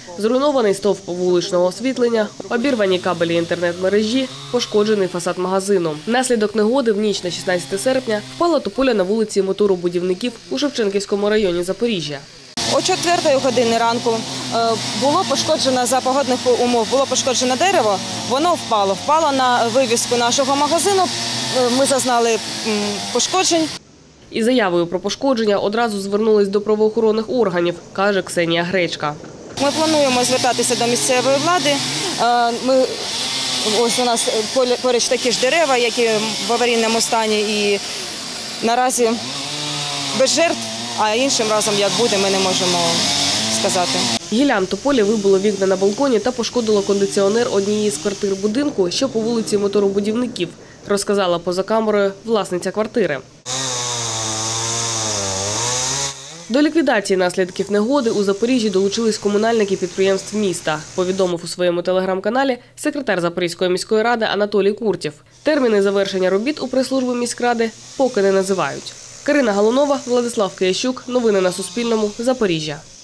Зруйнований стовп вуличного освітлення, обірвані кабелі інтернет-мережі, пошкоджений фасад магазину. Внаслідок негоди в ніч на 16 серпня впала тополя на вулиці моторобудівників у Шевченківському районі Запоріжжя. О 4 годині ранку було пошкоджено за погодних умов, було пошкоджено дерево, воно впало на вивіску нашого магазину, ми зазнали пошкоджень. Із заявою про пошкодження одразу звернулись до правоохоронних органів, каже Ксенія Гречка. Ми плануємо звертатися до місцевої влади. Ось у нас поруч такі ж дерева, які в аварійному стані, і наразі без жертв, а іншим разом як буде, ми не можемо сказати. Гіллям тополі вибило вікна на балконі та пошкодило кондиціонер однієї з квартир будинку, що по вулиці моторобудівників, розказала поза камерою власниця квартири. До ліквідації наслідків негоди у Запоріжжі долучились комунальники підприємств міста, повідомив у своєму телеграм-каналі секретар Запорізької міської ради Анатолій Куртєв. Терміни завершення робіт у прес-службі міськради поки не називають. Карина Галунова, Владислав Киящук. Новини на Суспільному. Запоріжжя.